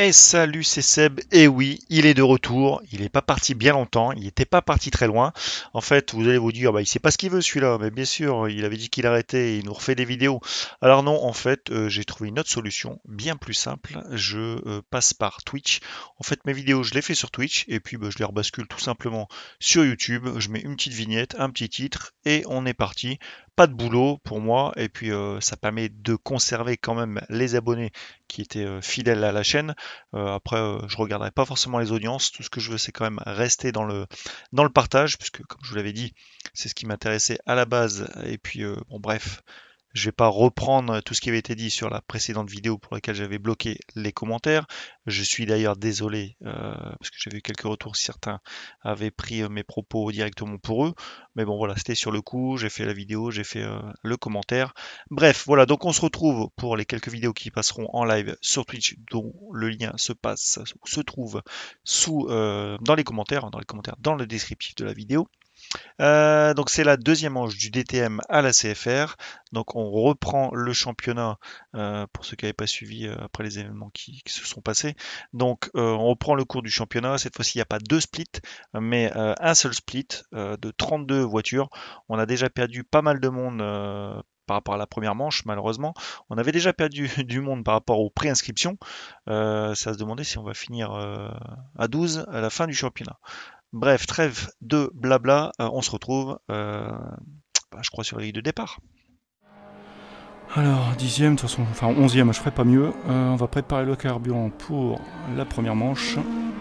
Et salut, c'est Seb. Et oui, il est de retour. Il n'est pas parti bien longtemps. Il n'était pas parti très loin. En fait, vous allez vous dire, bah, il sait pas ce qu'il veut celui-là. Mais bien sûr, il avait dit qu'il arrêtait. Et il nous refait des vidéos. Alors non, en fait, j'ai trouvé une autre solution, bien plus simple. Je passe par Twitch. En fait, mes vidéos, je les fais sur Twitch et puis bah, je les rebascule tout simplement sur YouTube. Je mets une petite vignette, un petit titre et on est parti. Pas de boulot pour moi. Et puis, ça permet de conserver quand même les abonnés qui étaient fidèles à la chaîne. Après, je regarderai pas forcément les audiences. Tout ce que je veux, c'est quand même rester dans le partage, puisque comme je vous l'avais dit, c'est ce qui m'intéressait à la base. Et puis, bon, bref, je vais pas reprendre tout ce qui avait été dit sur la précédente vidéo pour laquelle j'avais bloqué les commentaires. Je suis d'ailleurs désolé parce que j'ai vu quelques retours. Certains avaient pris mes propos directement pour eux. Mais bon, voilà, c'était sur le coup. J'ai fait la vidéo, j'ai fait le commentaire. Bref, voilà, donc on se retrouve pour les quelques vidéos qui passeront en live sur Twitch, dont le lien se trouve dans les commentaires, dans le descriptif de la vidéo. Donc c'est la deuxième manche du DTM à la CFR. Donc on reprend le championnat pour ceux qui n'avaient pas suivi après les événements qui se sont passés. Donc on reprend le cours du championnat. Cette fois-ci, il n'y a pas deux splits, mais un seul split de 32 voitures. On a déjà perdu pas mal de monde. Par rapport à la première manche, malheureusement. On avait déjà perdu du monde par rapport aux préinscriptions. Ça se demandait si on va finir à 12 à la fin du championnat. Bref, trêve de blabla, on se retrouve, je crois, sur la grille de départ. Alors, 10e, de toute façon, enfin 11e, je ferai pas mieux. On va préparer le carburant pour la première manche.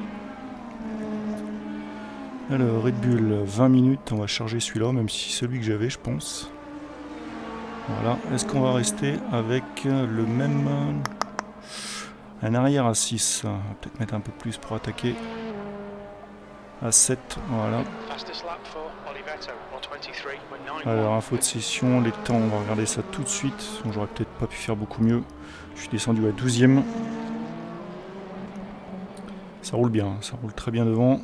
Alors, Red Bull, 20 minutes, on va charger celui-là, même si c'est celui que j'avais, je pense. Voilà, est-ce qu'on va rester avec le même... un arrière à 6, on va peut-être mettre un peu plus pour attaquer. À 7, voilà. Alors, info de session, les temps, on va regarder ça tout de suite. J'aurais peut-être pas pu faire beaucoup mieux. Je suis descendu à 12e. Ça roule bien, ça roule très bien devant.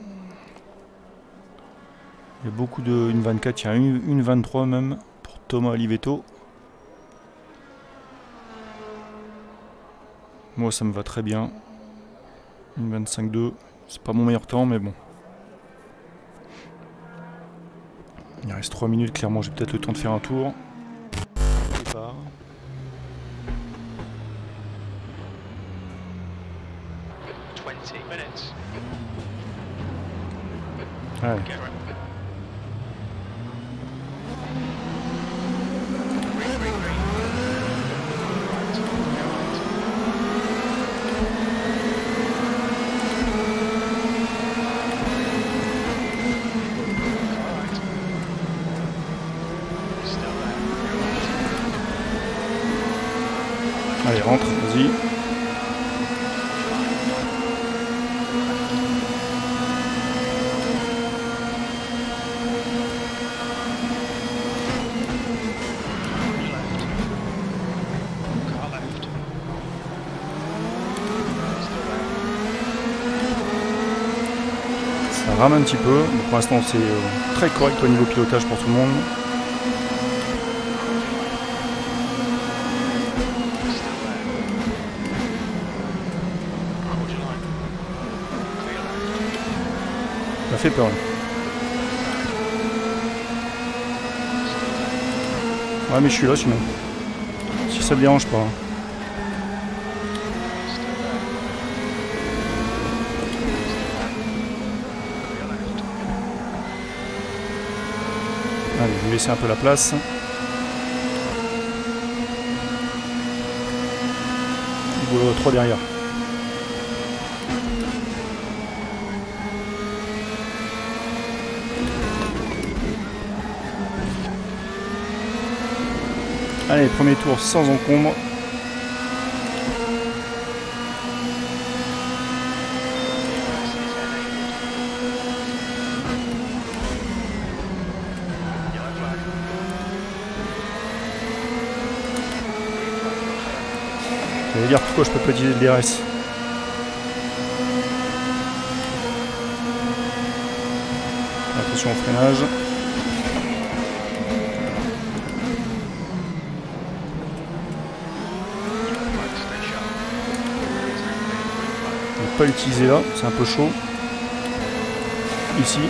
Il y a beaucoup de 1.24, il y a une 23 même pour Thomas Olivetto. Moi ça me va très bien. Une 25.2, c'est pas mon meilleur temps mais bon. Il reste 3 minutes, clairement j'ai peut-être le temps de faire un tour. Départ. Ouais. Allez, rentre, vas-y. Ça rame un petit peu, mais pour l'instant c'est très correct au niveau pilotage pour tout le monde. Ça fait peur. Ouais mais je suis là sinon. Si ça te dérange pas. Allez, je vais laisser un peu la place. Il vaut 3 derrière. Allez, premier tour sans encombre. Je vais dire pourquoi je peux pas utiliser le DRS. Attention au freinage. pas l'utiliser là, c'est un peu chaud. Ici.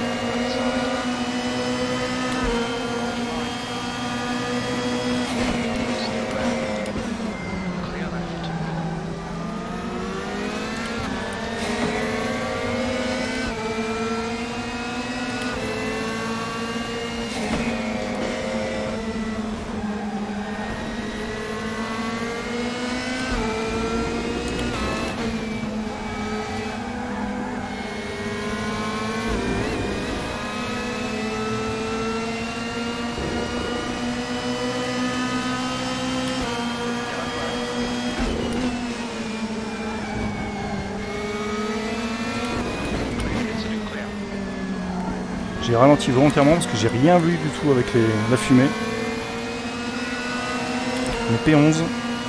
J'ai ralenti volontairement parce que j'ai rien vu du tout avec la fumée. Le P11.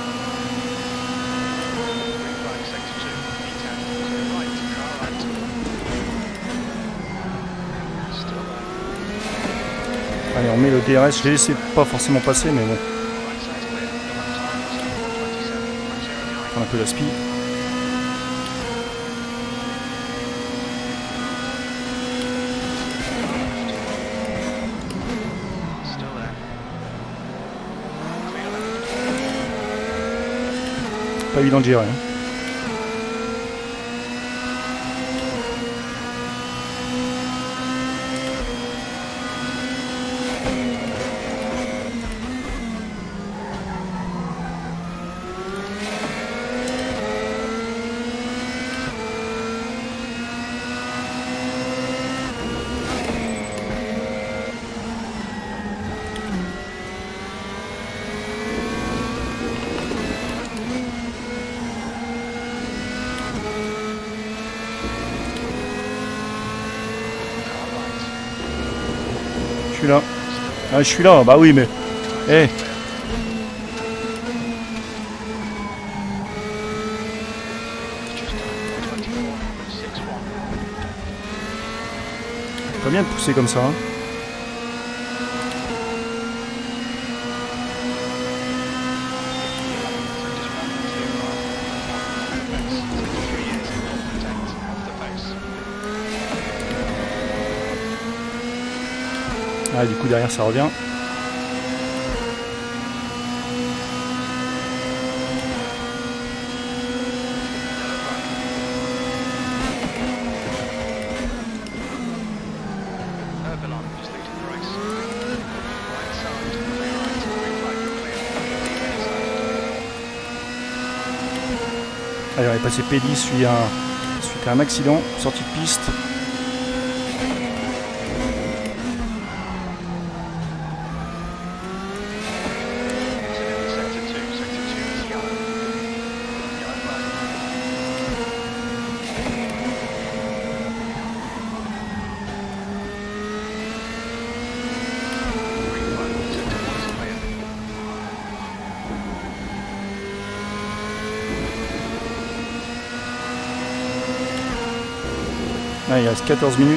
Allez, on met le DRS, je l'ai laissé pas forcément passer, mais bon. On prend un peu la spi. Pas évident de gérer. Là. Ah, je suis là, bah oui, mais. Eh. Pas bien de pousser comme ça. Hein. Ah, du coup derrière ça revient. Allez, on est passé P10 suite à un accident, sortie de piste. Ah, il reste 14 minutes.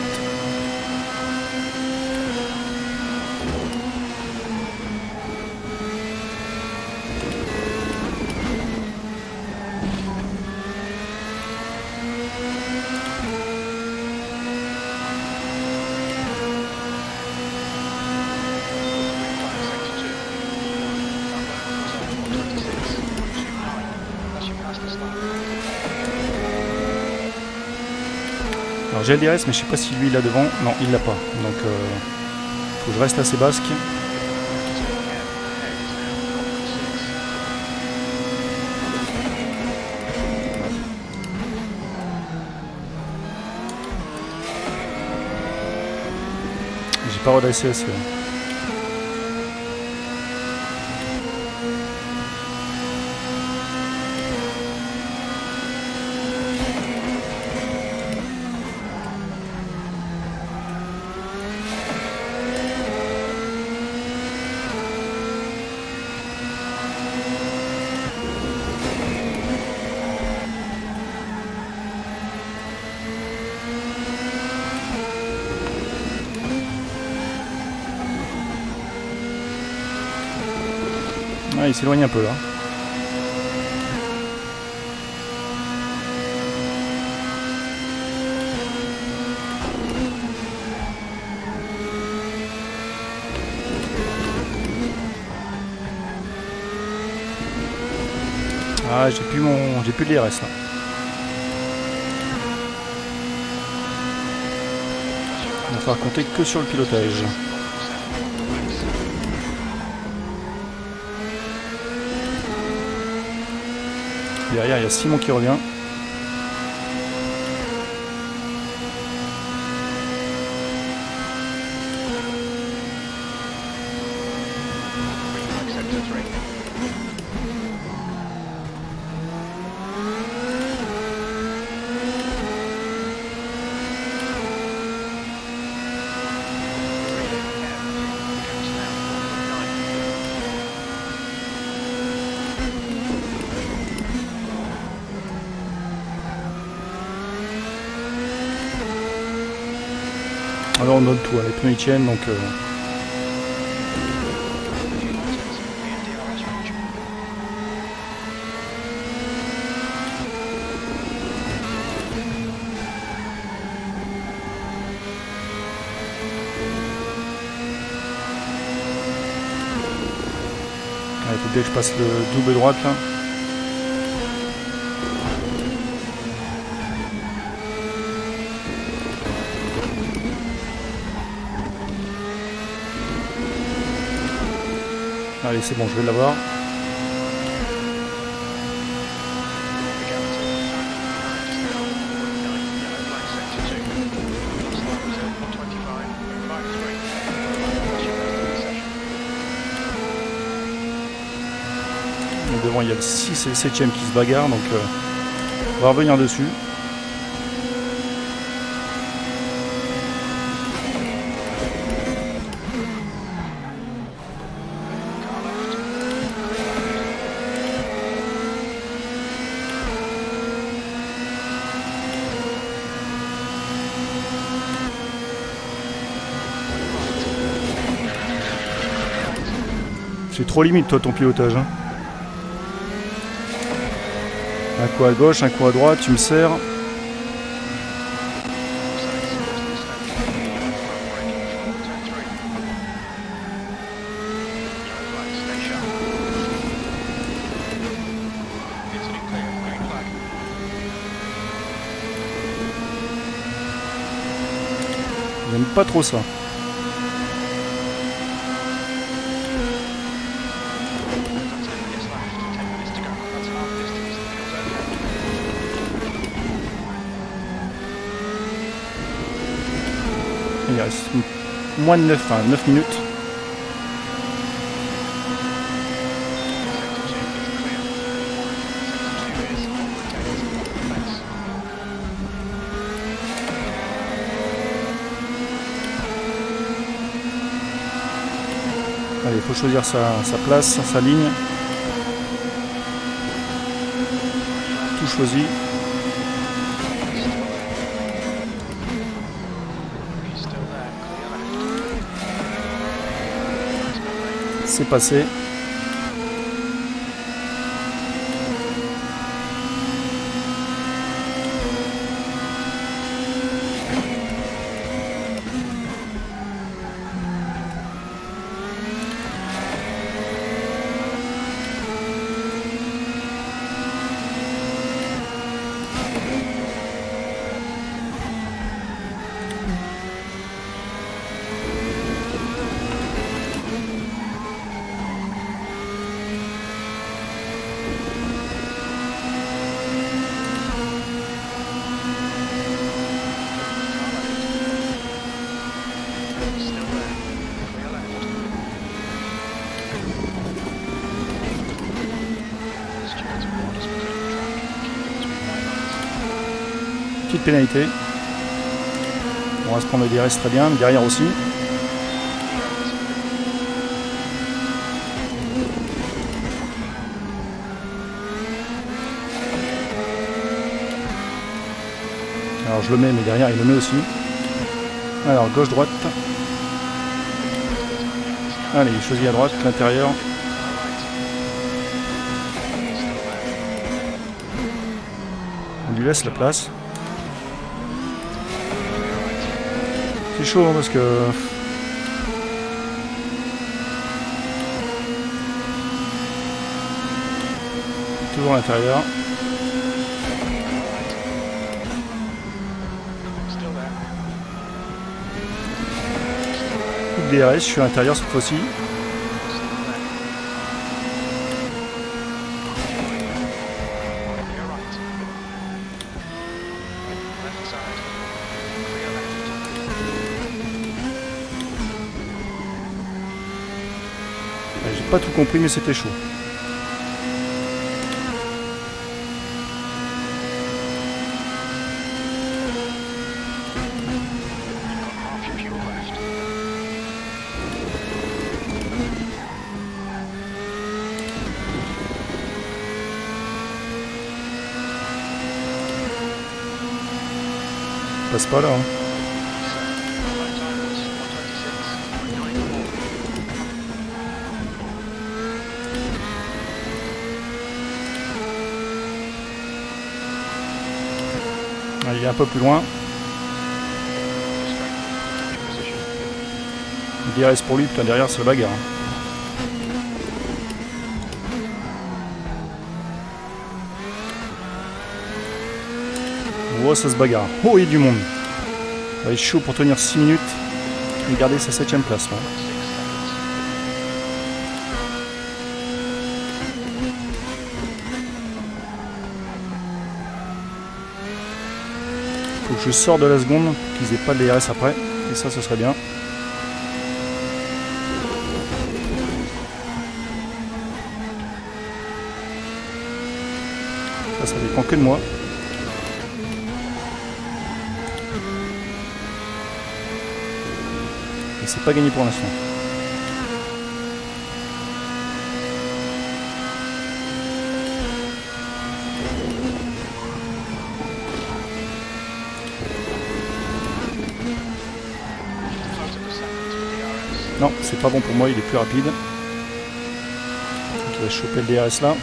Alors j'ai le DRS, mais je sais pas si lui il l'a devant. Non, il l'a pas. Donc faut que je reste assez basque. J'ai pas redressé assez. Ah, il s'éloigne un peu là. Ah, j'ai plus de l'IRS là. On va falloir compter que sur le pilotage. Derrière, il y a Simon qui revient. Alors on donne tout, les pneus ils tiennent donc il faut bien que je passe le double droite là. Allez, c'est bon, je vais l'avoir. Et devant, il y a le 6 et le 7ème qui se bagarrent, donc on va revenir dessus. C'est trop limite toi ton pilotage. Hein. Un coup à gauche, un coup à droite, tu me sers. J'aime pas trop ça. Il reste moins de 9 minutes. Allez, il faut choisir sa place, sa ligne. Tout choisi. C'est passé. Petite pénalité. On va se prendre le DRS très bien, derrière aussi. Alors je le mets, mais derrière il le met aussi. Alors gauche-droite. Allez, il choisit à droite, l'intérieur. On lui laisse la place. C'est chaud hein, parce que toujours à l'intérieur. Coup de DRS, je suis à l'intérieur cette fois-ci. J'ai pas tout compris, mais c'était chaud. Passe pas là. Hein. Il est un peu plus loin. DRS pour lui, putain derrière c'est la bagarre. Oh ça se bagarre. Oh il y a du monde. Ça va être chaud pour tenir 6 minutes et garder sa 7ème place. Là. Faut que je sors de la seconde pour qu'ils aient pas de DRS après. Et ça ce serait bien. Ça dépend que de moi. Et c'est pas gagné pour l'instant. Non, c'est pas bon pour moi, il est plus rapide. Donc il va choper le DRS là.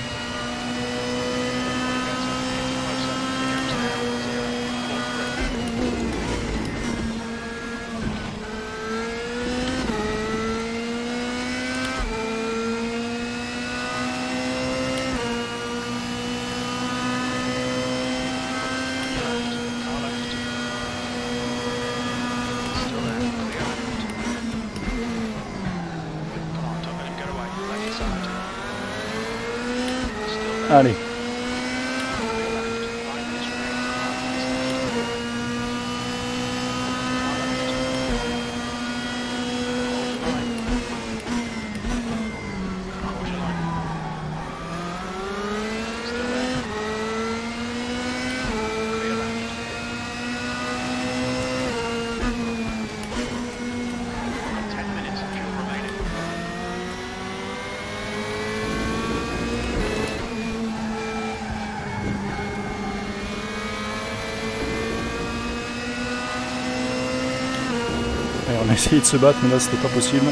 Allez. On a essayé de se battre, mais là c'était pas possible.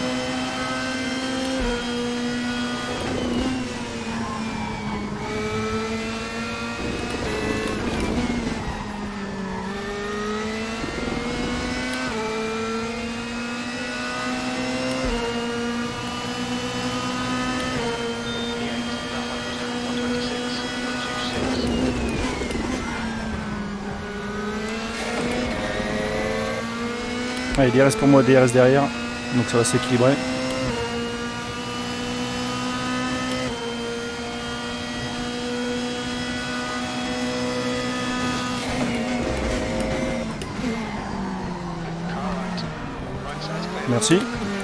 Allez, DRS pour moi, DRS derrière, donc ça va s'équilibrer. Merci.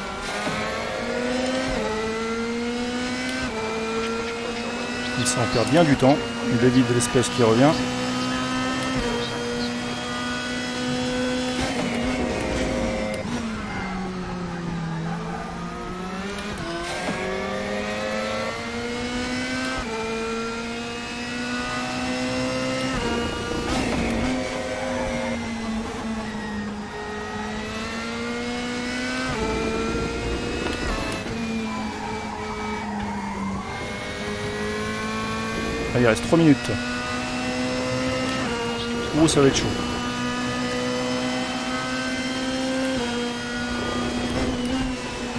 Il s'en perd bien du temps. Il évite de l'espèce qui revient. Allez, il reste 3 minutes. Ouh, ça va être chaud.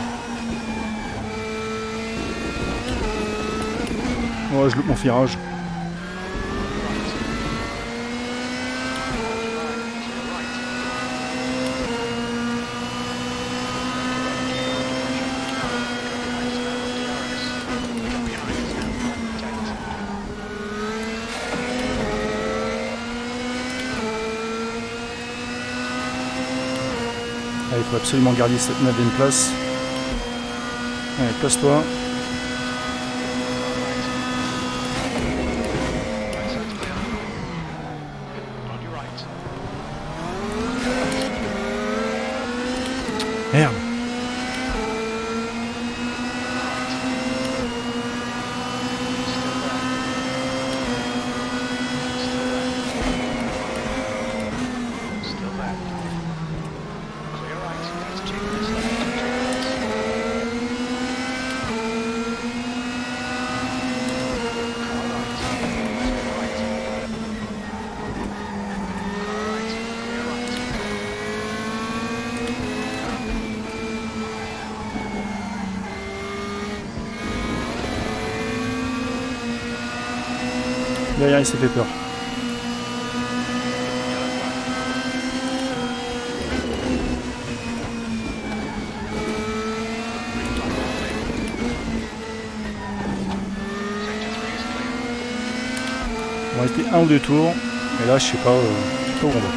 Ouais, je loupe mon virage. il faut absolument garder cette 9e place. Allez, place-toi. Merde. Derrière, il s'est fait peur. On va rester 1 ou 2 tours. Et là, je sais pas où on va.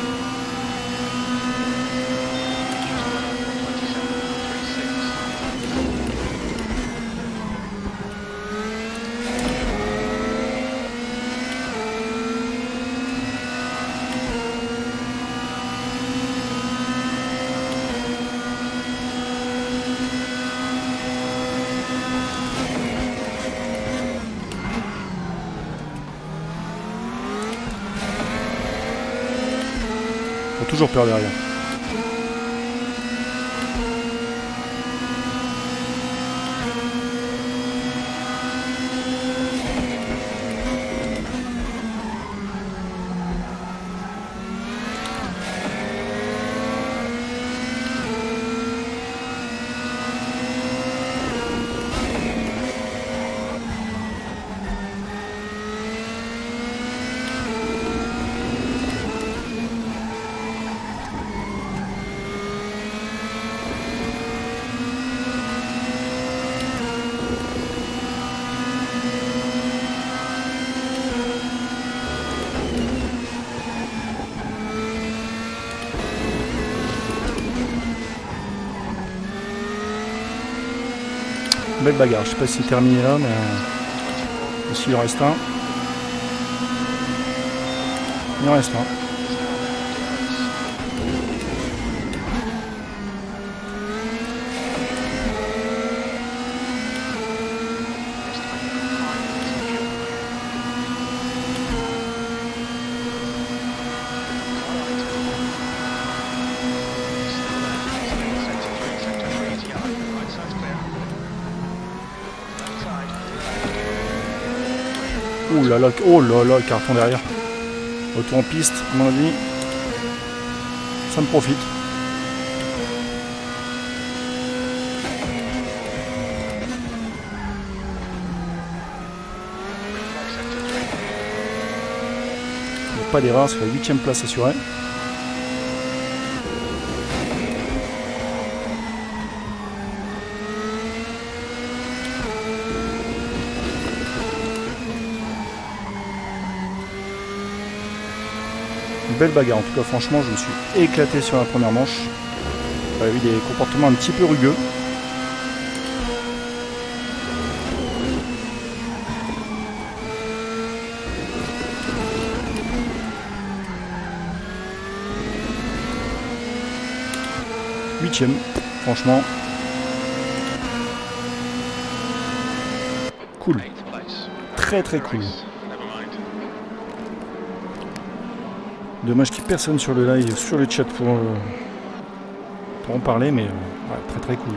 Toujours peur derrière. Belle bagarre, je sais pas si c'est terminé là, mais s'il en reste un. Il en reste un. Oh là là, le carton derrière. Retour en piste, à mon avis. Ça me profite. Il n'y a pas d'erreur, c'est la 8e place assurée. Belle bagarre, en tout cas franchement je me suis éclaté sur la première manche. Il y a eu des comportements un petit peu rugueux. Huitième, franchement. Cool. Très très cool. Dommage qu'il n'y ait personne sur le live, sur le chat pour en parler, mais ouais, très très cool.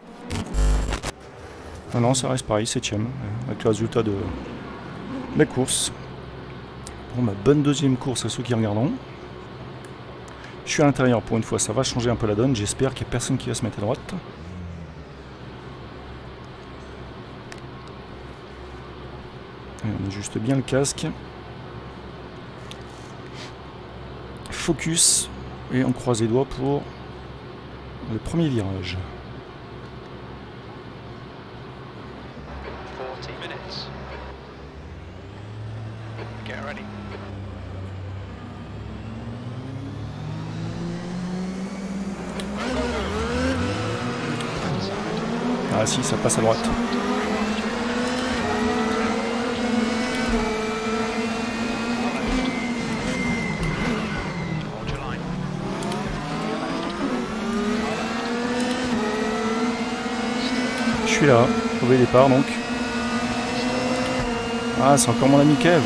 Ah non, ça reste pareil, 7ème, avec le résultat de la course. Bon, ma bonne deuxième course à ceux qui regarderont. Je suis à l'intérieur pour une fois, ça va changer un peu la donne. J'espère qu'il n'y a personne qui va se mettre à droite. Et on ajuste bien le casque. Focus et on croise les doigts pour le premier virage. Ah si, ça passe à droite. Je suis là, mauvais départ donc. Ah, c'est encore mon ami Kev.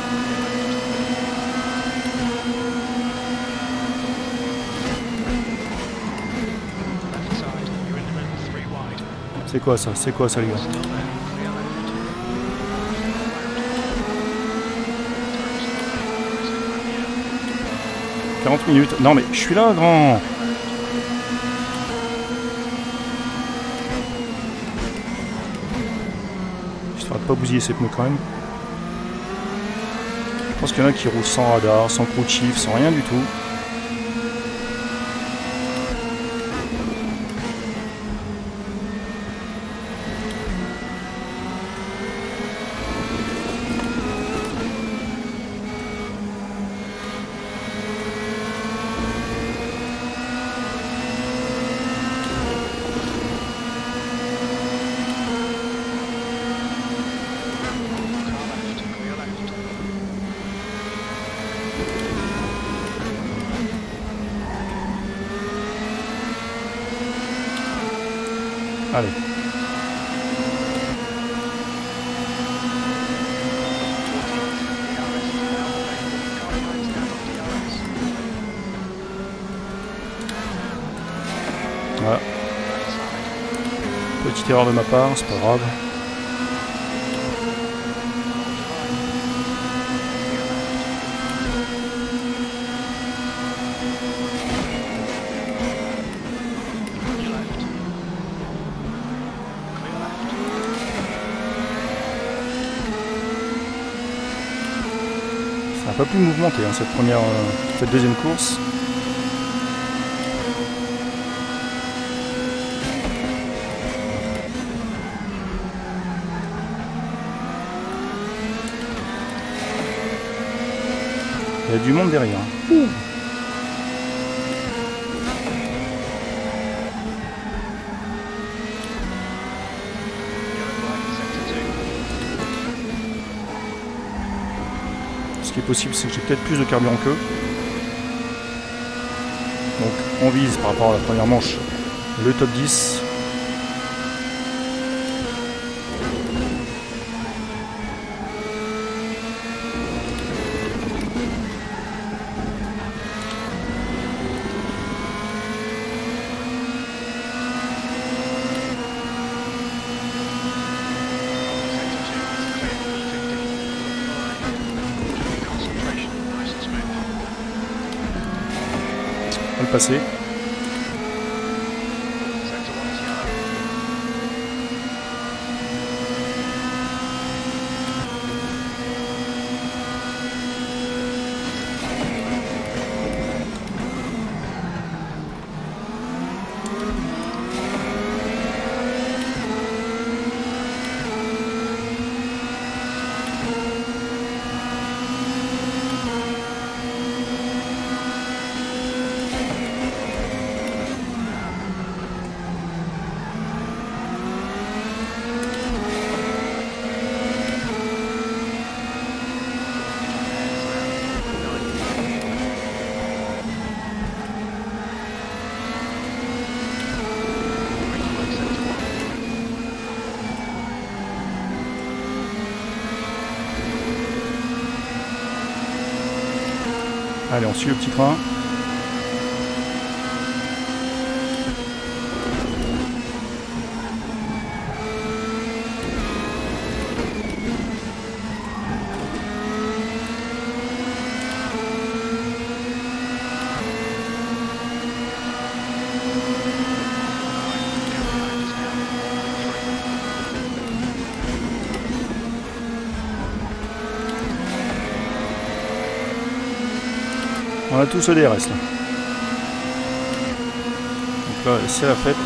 C'est quoi ça? C'est quoi ça les gars? « 40 minutes. Non mais je suis là, grand. J'espère de pas bousiller ces pneus quand même. Je pense qu'il y en a qui roulent sans radar, sans crew chief, sans rien du tout. Allez. Voilà. Petite erreur de ma part, c'est pas grave. Ça n'a pas pu mouvementé hein, cette deuxième course. Il y a du monde derrière. Ouh. Ce qui est possible, c'est que j'ai peut-être plus de carburant qu'eux. Donc on vise par rapport à la première manche le top 10. On va le passer. Allez, on suit le petit train. On a tous le DRS là. Donc là, c'est la fête.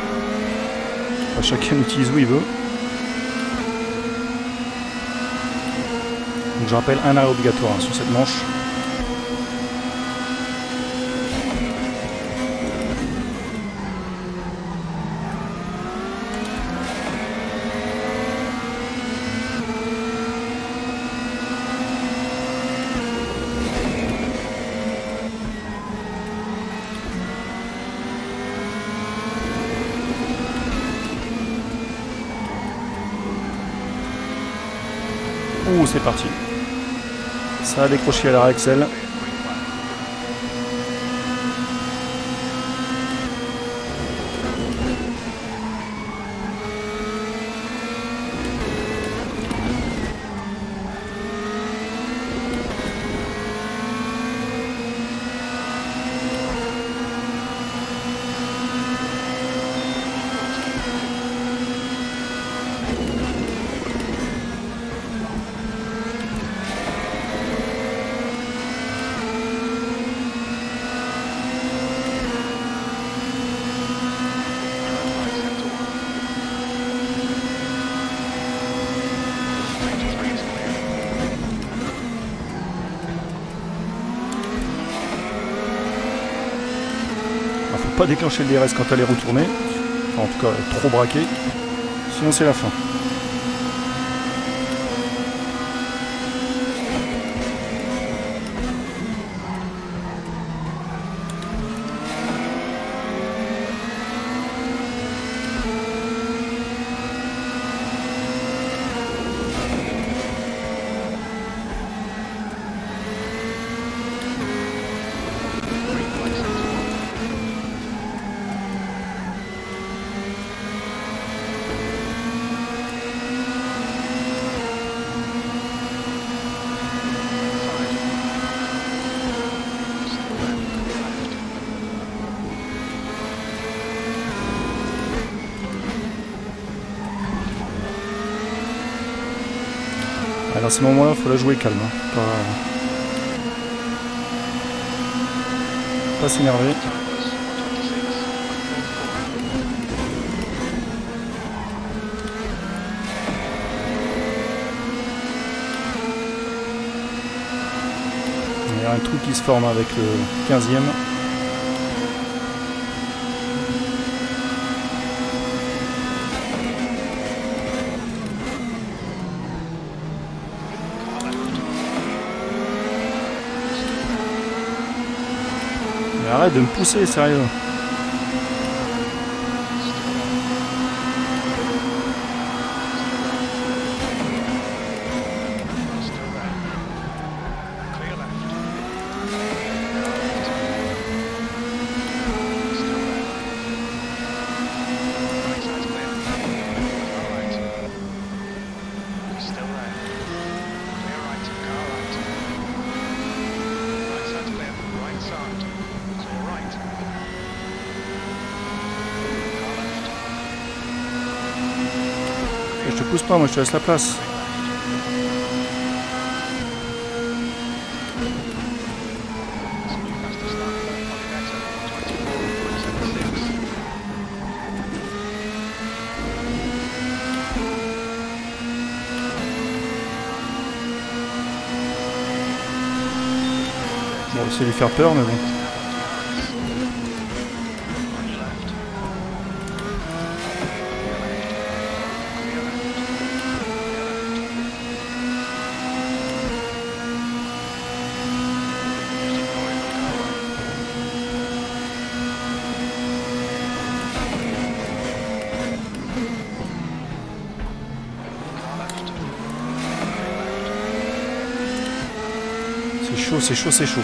Enfin, chacun utilise où il veut. Donc je rappelle un arrêt obligatoire hein, sur cette manche. Ouh, c'est parti. Ça a décroché à l'arrêt Axel. Pas déclencher le DRS quand elle est retournée, enfin, en tout cas trop braqué, sinon c'est la fin. À ce moment-là, il faut la jouer calme, hein. Pas s'énerver. Il y a un trou qui se forme avec le 15e. Arrête de me pousser, sérieux. Je te pousse pas, moi je te laisse la place. Bon, c'est lui faire peur, mais bon. C'est chaud, c'est chaud, c'est chaud.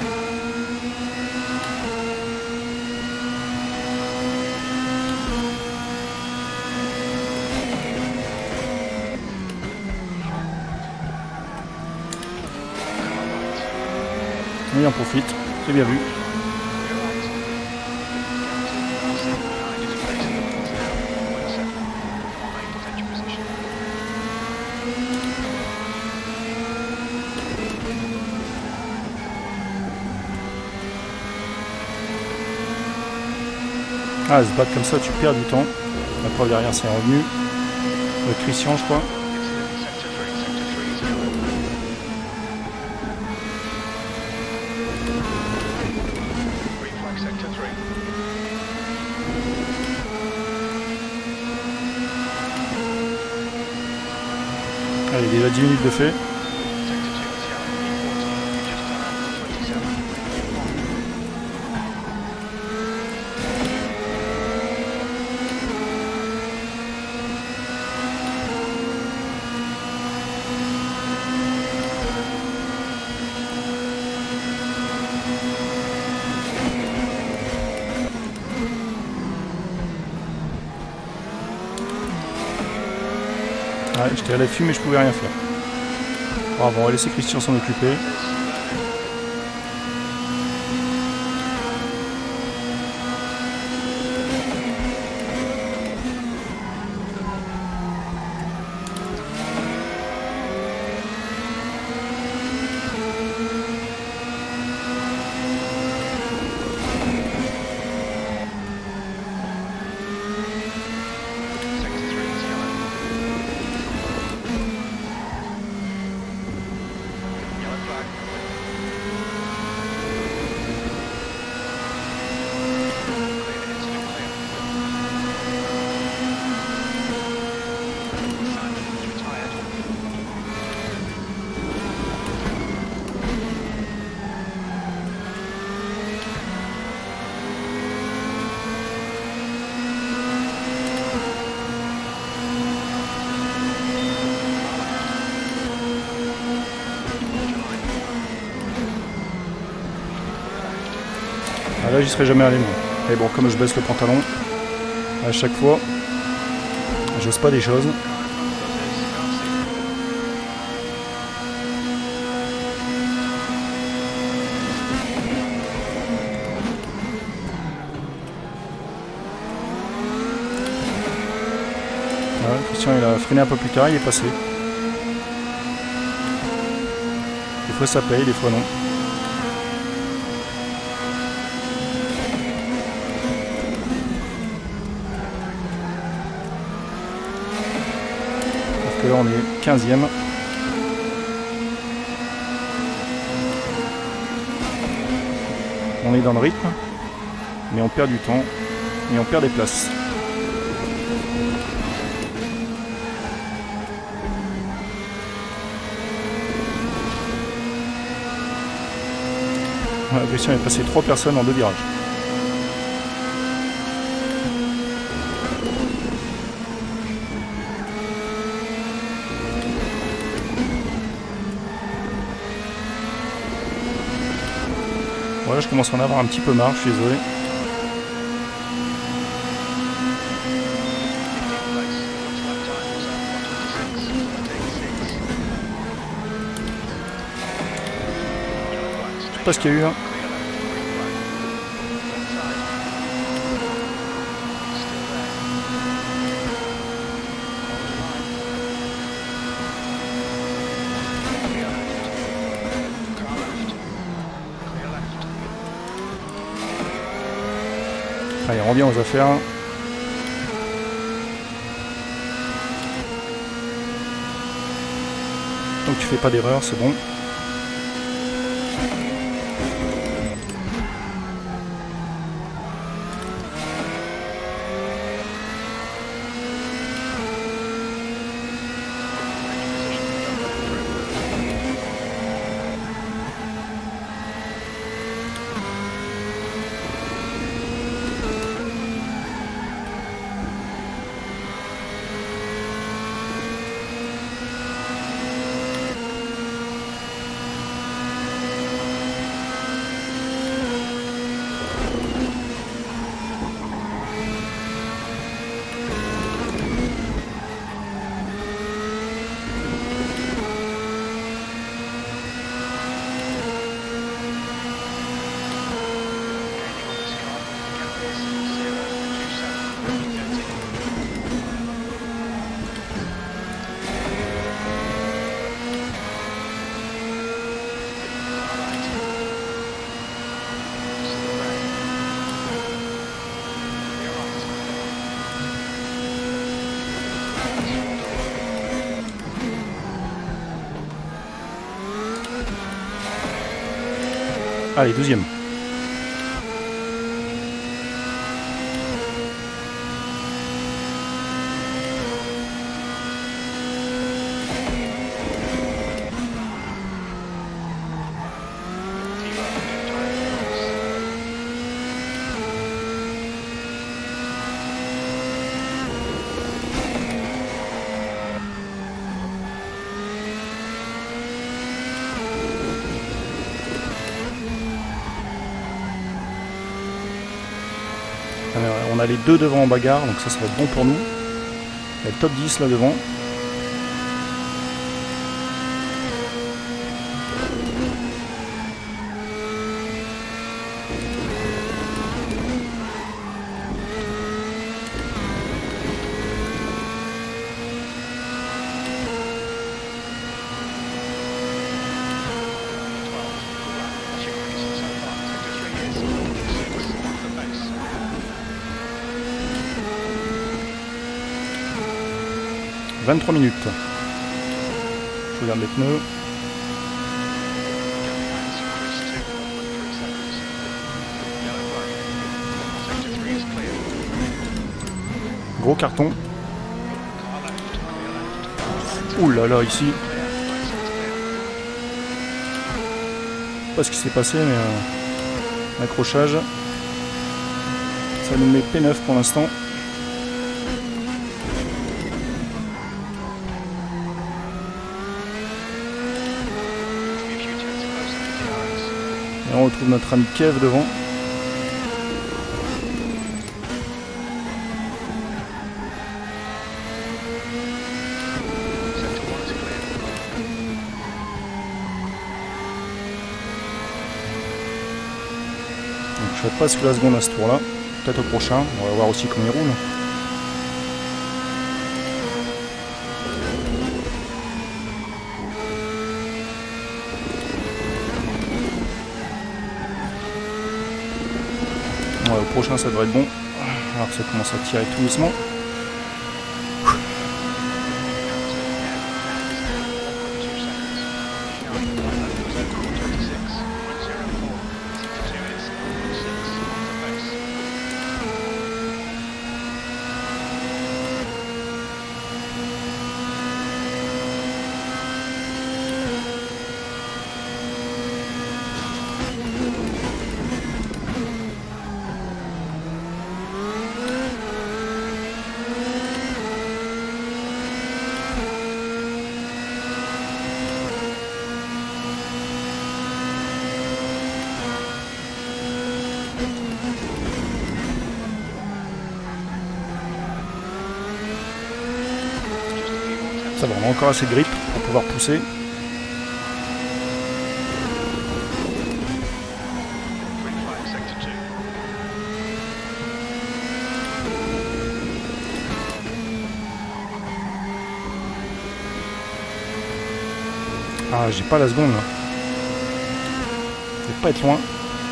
Oui, on profite, c'est bien vu. Ah, se battre comme ça, tu perds du temps. La preuve derrière, c'est revenu. Christian, je crois. Allez, déjà 10 minutes de fait. Ouais, j'étais à l'affût mais je pouvais rien faire. Bon, on va laisser Christian s'en occuper. Ah, là j'y serais jamais allé moi. Mais bon, comme je baisse le pantalon, à chaque fois, j'ose pas des choses. Voilà, Christian il a freiné un peu plus tard, il est passé. Des fois ça paye, des fois non. Là on est 15e. On est dans le rythme, mais on perd du temps et on perd des places. Voilà, Christian est passé 3 personnes en 2 virages. Voilà, je commence à en avoir un petit peu marre, je suis désolé. Je sais pas ce qu'il y a eu là. Allez, on revient aux affaires. Donc tu fais pas d'erreur, c'est bon. Allez, 12e. On a les deux devant en bagarre, donc ça va être bon pour nous. Il y a le top 10 là devant. « 23 minutes. Je regarde les pneus. Gros carton. Ouh là là, ici. Je sais pas ce qui s'est passé, mais accrochage. Ça nous met P9 pour l'instant. Et on retrouve notre ami Kev devant. Donc, je fais presque la seconde à ce tour là. Peut-être au prochain. On va voir aussi comment il roule. Ouais, au prochain ça devrait être bon. Alors ça commence à tirer tout doucement. Ça va, on a encore assez de grip pour pouvoir pousser. Ah, j'ai pas la seconde là. Je vais pas être loin.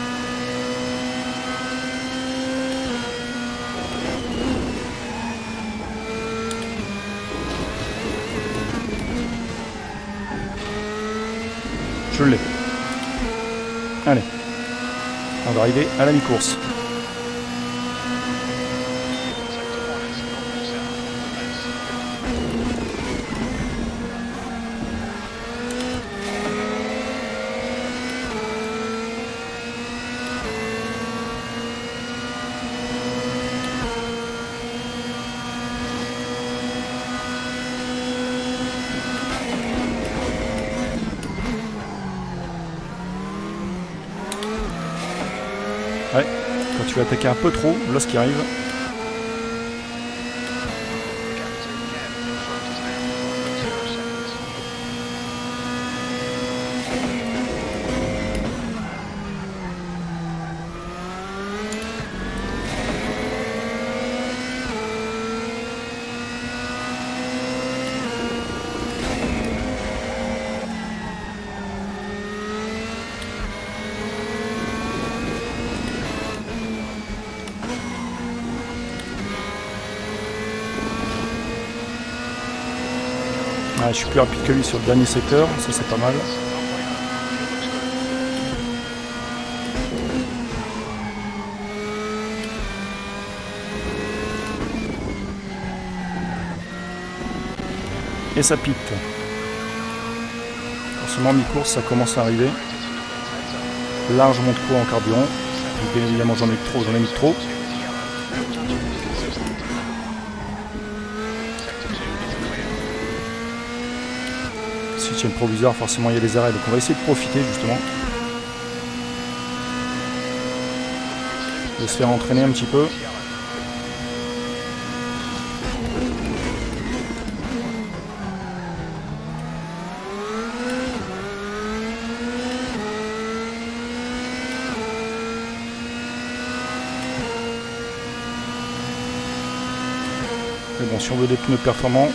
Je l'ai. Allez. On va arriver à la mi-course. Ouais, quand tu vas attaquer un peu trop, là ce qui arrive. Ah, je suis plus rapide que lui sur le dernier secteur, ça c'est pas mal. Et ça pite. Forcément mi-course ça commence à arriver. Largement de quoi en carburant. Donc, bien évidemment j'en ai mis trop. Si tu as le proviseur, forcément il y a des arrêts, donc on va essayer de profiter justement. De se faire entraîner un petit peu. Mais bon, si on veut des pneus performants,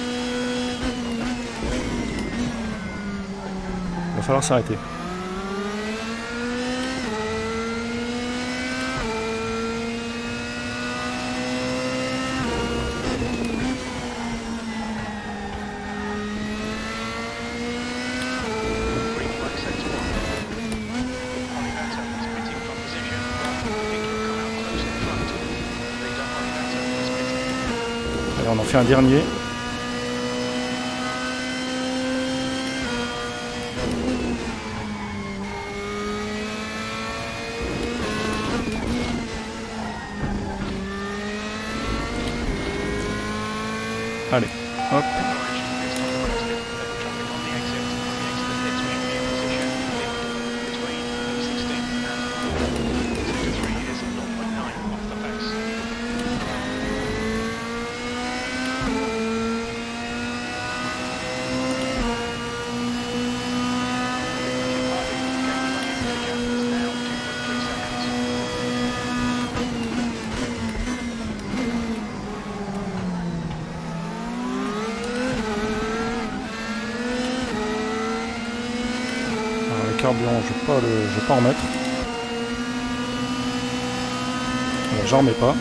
il va falloir s'arrêter. Allez, on en fait un dernier. Allez, hop. Carburant, je vais pas en mettre. Alors, j'en remets pas.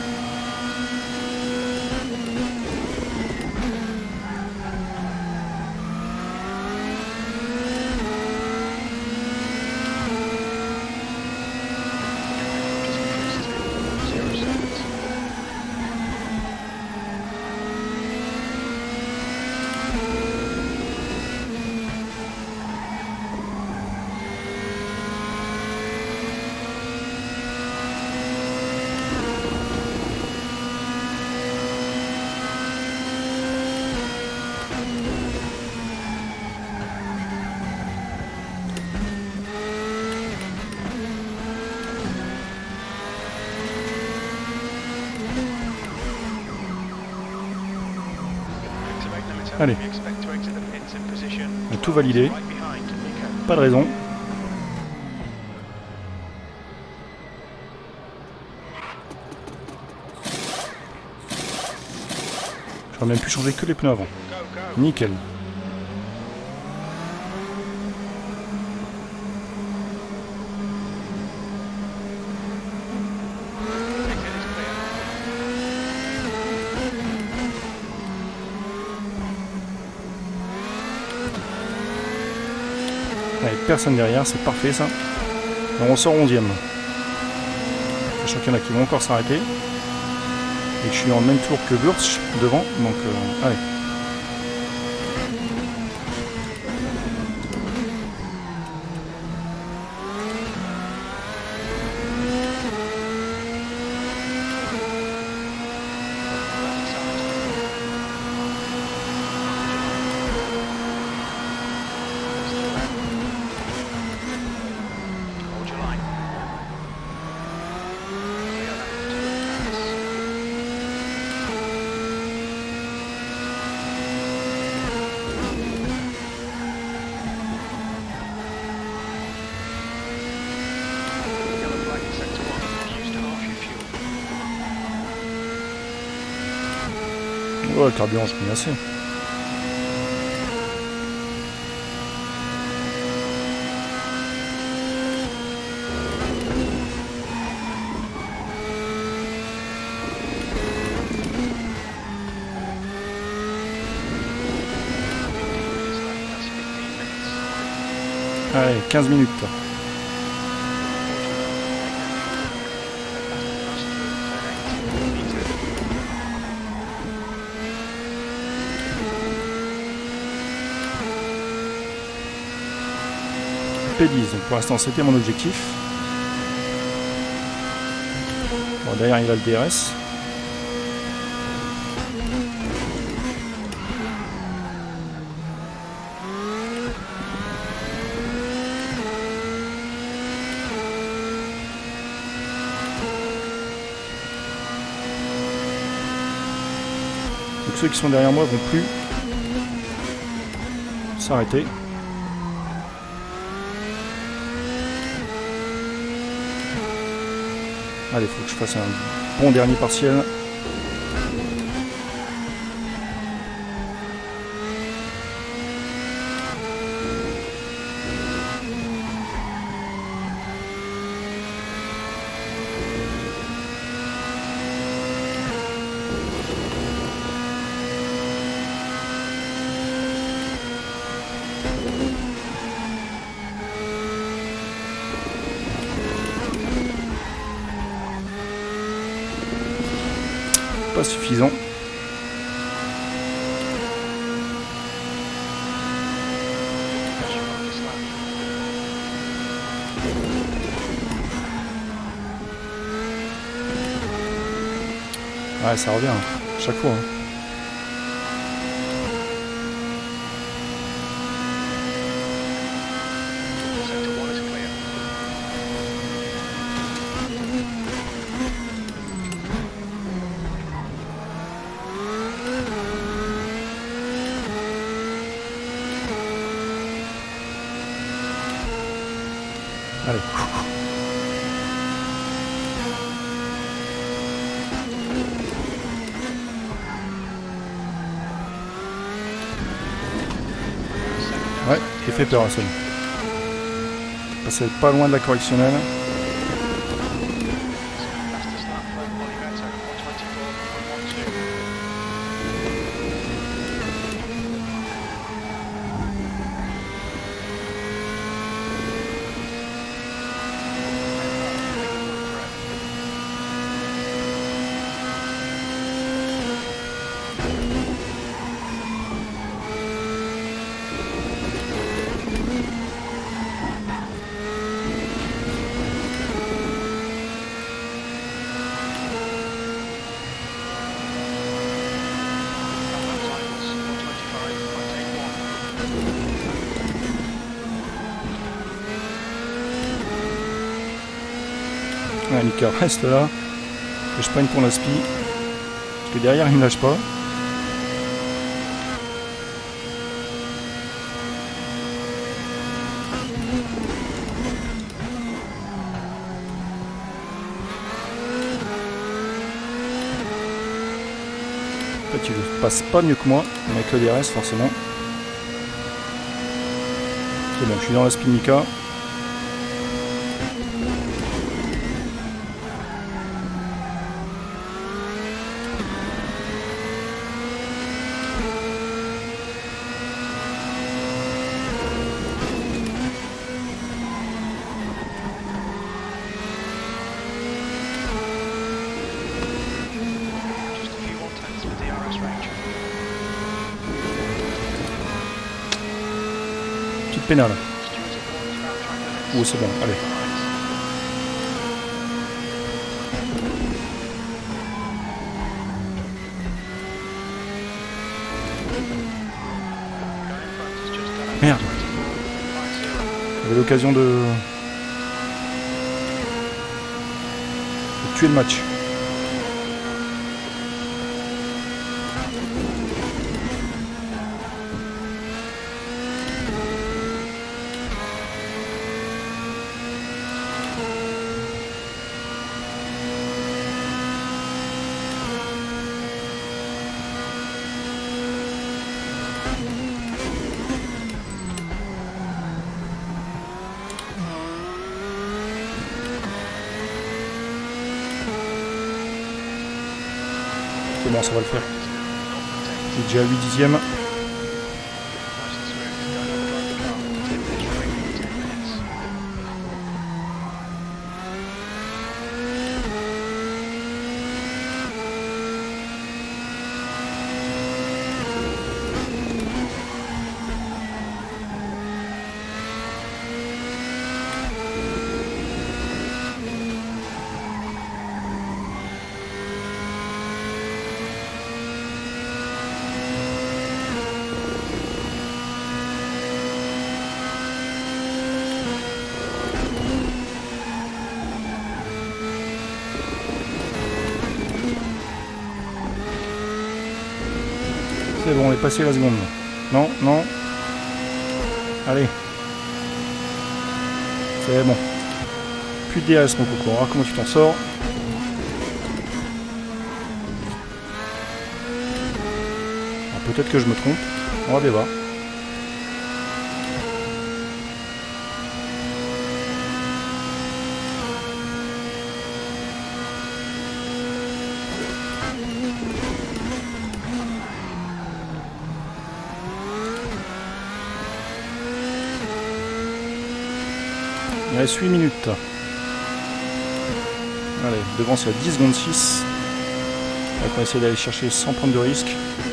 Allez, on a tout validé, pas de raison. J'aurais même pu changer que les pneus avant. Nickel. Allez, personne derrière, c'est parfait ça. Alors on sort 11e. Sachant qu'il y en a qui vont encore s'arrêter. Et que je suis en même tour que Wurtz devant, donc allez. Ouais, le carburant, je connais assez. Allez, 15 minutes. P10, donc pour l'instant c'était mon objectif. Bon, derrière il a le DRS. Donc ceux qui sont derrière moi vont plus s'arrêter. Allez, il faut que je fasse un bon dernier partiel. pas suffisant. Ouais, ça revient, chaque fois. Hein. Allez. Ouais, t'es fait peur, Hassan. Passer pas loin de la correctionnelle. Ouais, Mika reste là, que je prenne pour la spi, parce que derrière il me lâche pas. En fait, il passe pas mieux que moi, mais avec le DRS forcément. C'est bon, je suis dans la spi Mika. Pénal. Oh, c'est bon, allez. Merde. J'avais l'occasion de tuer le match. C'est bon, ça va le faire. J'ai déjà 8 dixièmes. C'est bon, on est passé la seconde. Non, non. Allez. C'est bon. Plus de DRS mon coco. Alors comment tu t'en sors? Peut-être que je me trompe. On va débat. Il reste 8 minutes. Allez, devant c'est à 10 secondes 6. Donc on va essayer d'aller chercher sans prendre de risque.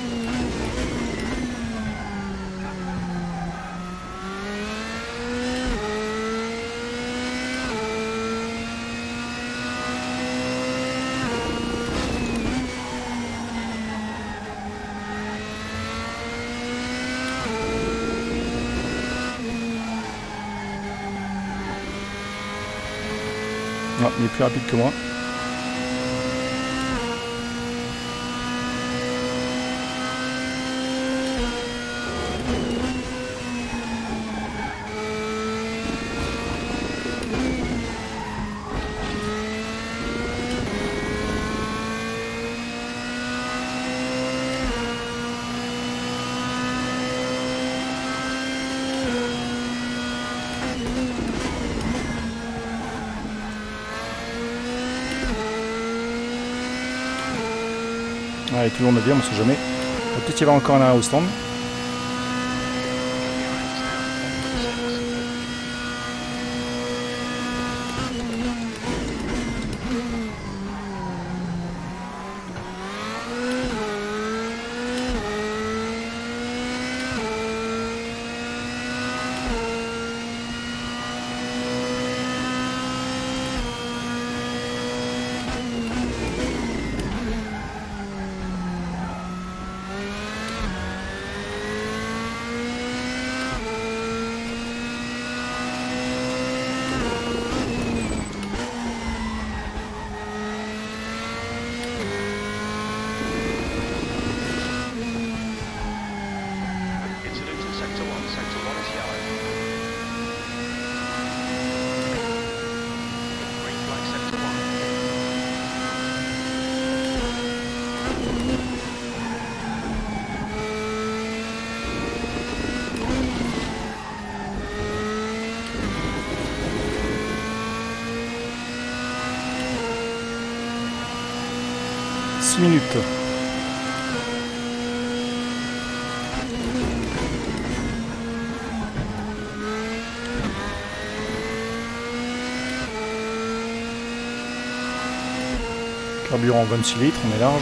Non, il est plus rapide que moi. Ouais, tout le monde me dit, on ne sait jamais. Il va peut-être y avoir encore un arrêt au stand. Minutes. Carburant 26 litres, on est large.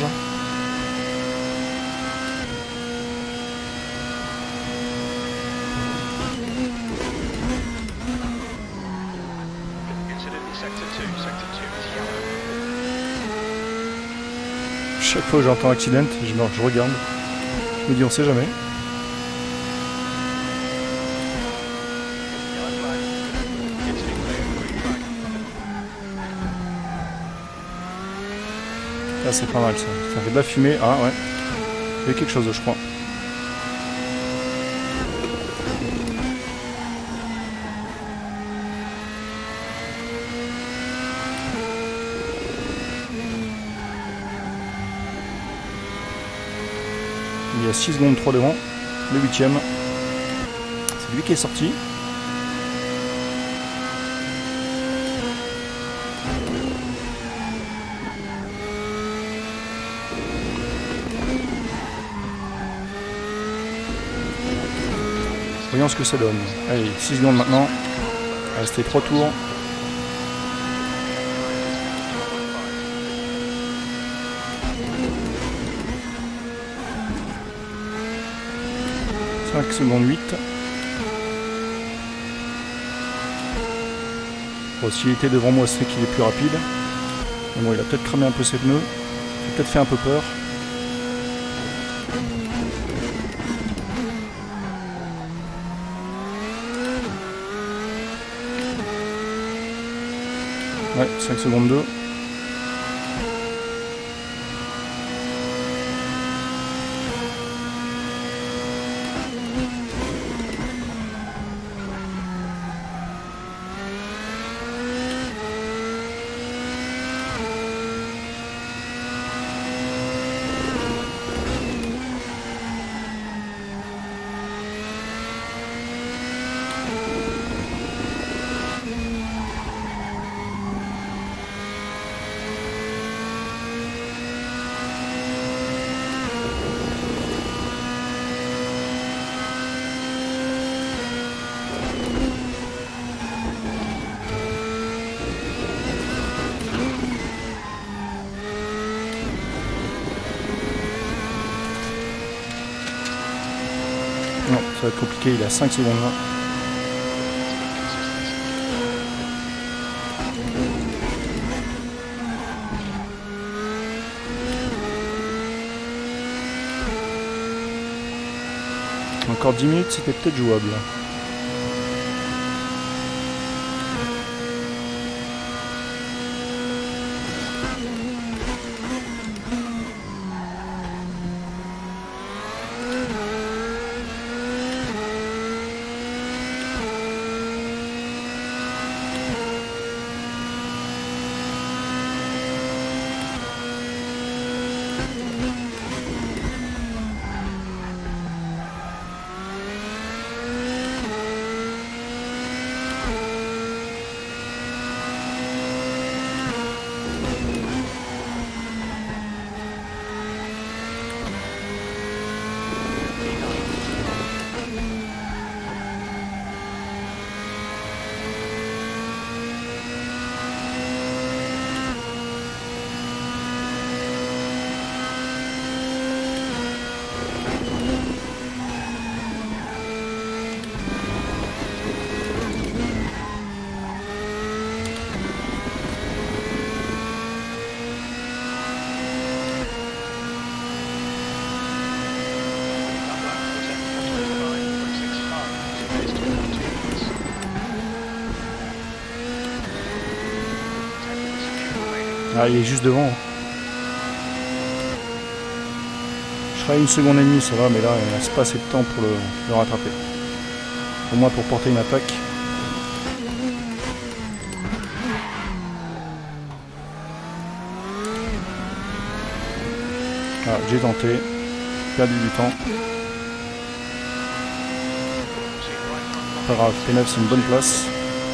Chaque fois que j'entends accident, je regarde. Je me dis on sait jamais. Là c'est pas mal ça. Ça fait de la fumée. Ah ouais. Il y a quelque chose je crois. Il y a 6 secondes 3 devant, le 8ème. C'est lui qui est sorti. Voyons ce que ça donne. Allez, 6 secondes maintenant. Il restait 3 tours. Seconde 8. Bon, s'il était devant moi, c'est qu'il est plus rapide. Mais bon, il a peut-être cramé un peu ses pneus. Il a peut-être fait un peu peur. Ouais, 5 secondes 2. Ça va être compliqué, il a 5 secondes là. Encore 10 minutes, c'était peut-être jouable. Ah, il est juste devant. Je serai 1 seconde et demie, ça va, mais là, il ne reste pas assez de temps pour le rattraper. Au moins pour porter une attaque. Ah, j'ai tenté. Perdu du temps. Pas grave, P9 c'est une bonne place.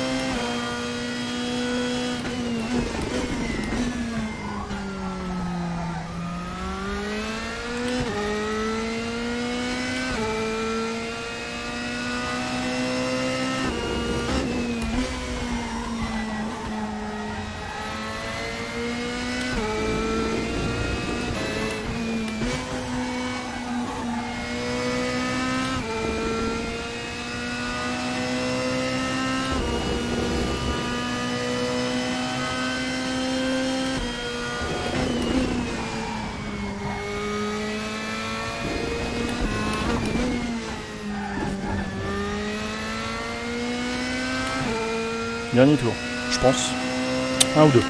Dernier tour, je pense. 1 ou 2.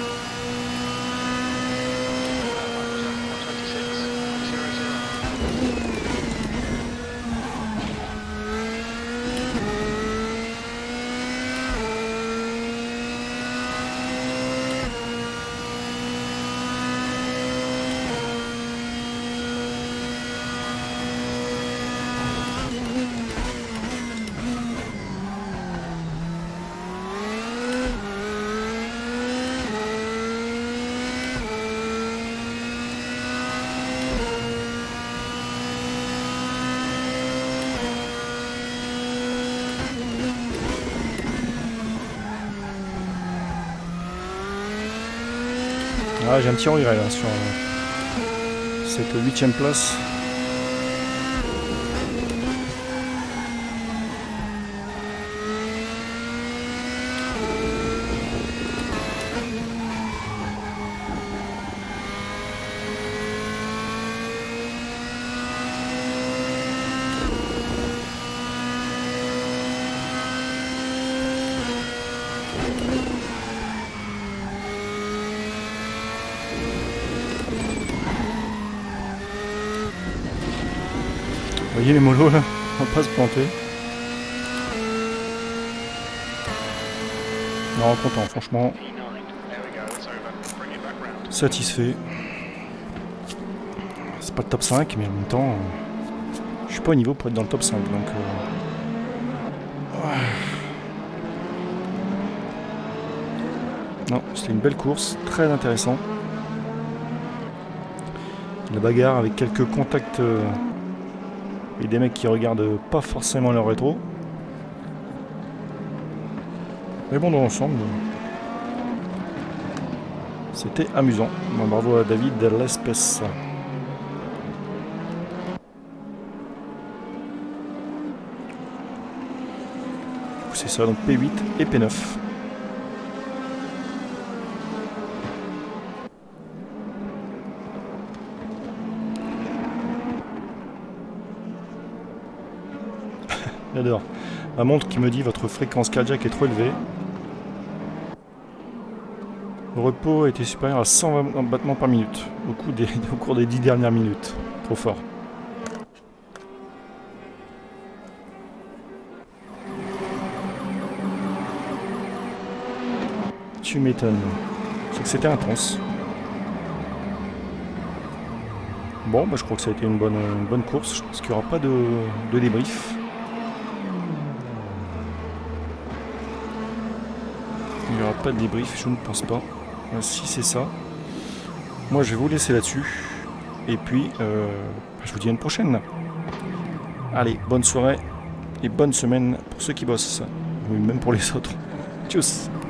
Ah, j'ai un petit regret là sur cette 8ème place. Vous voyez les molos là, on va pas se planter. Non, content, franchement. Satisfait. C'est pas le top 5, mais en même temps, je suis pas au niveau pour être dans le top 5, donc... Ouais. Non, c'était une belle course, très intéressant. La bagarre avec quelques contacts... et des mecs qui regardent pas forcément leur rétro. Mais bon, dans l'ensemble, c'était amusant. Bon, bravo à David Lespès. ça, donc P8 et P9. J'adore. Ma montre qui me dit votre fréquence cardiaque est trop élevée. Le repos a été supérieur à 120 battements par minute au cours des 10 dernières minutes. Trop fort. Tu m'étonnes. C'est que c'était intense. Bon, bah, je crois que ça a été une bonne course. Je pense qu'il n'y aura pas de débrief. Il n'y aura pas de débrief, je ne pense pas. Si c'est ça. Moi, je vais vous laisser là-dessus. Et puis, je vous dis à une prochaine. Allez, bonne soirée et bonne semaine pour ceux qui bossent. Oui, même pour les autres. Tchuss!